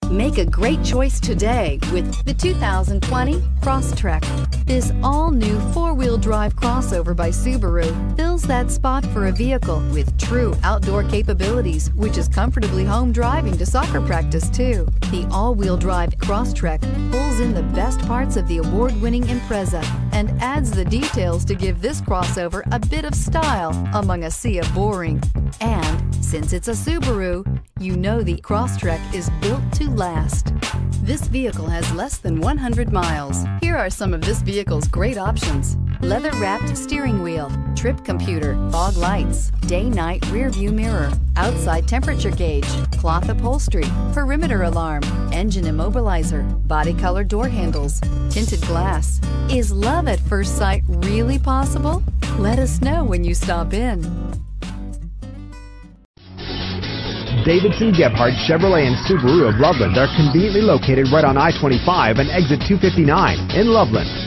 Make a great choice today with the 2020 Crosstrek. This all-new four-wheel drive crossover by Subaru fills that spot for a vehicle with true outdoor capabilities, which is comfortably home driving to soccer practice too. The all-wheel drive Crosstrek pulls in the best parts of the award-winning Impreza and adds the details to give this crossover a bit of style among a sea of boring. And since it's a Subaru, you know the Crosstrek is built to last. This vehicle has less than 100 miles. Here are some of this vehicle's great options: leather-wrapped steering wheel, trip computer, fog lights, day-night rear-view mirror, outside temperature gauge, cloth upholstery, perimeter alarm, engine immobilizer, body color door handles, tinted glass. Is love at first sight really possible? Let us know when you stop in. Davidson-Gebhardt Chevrolet and Subaru of Loveland are conveniently located right on I-25 and exit 259 in Loveland.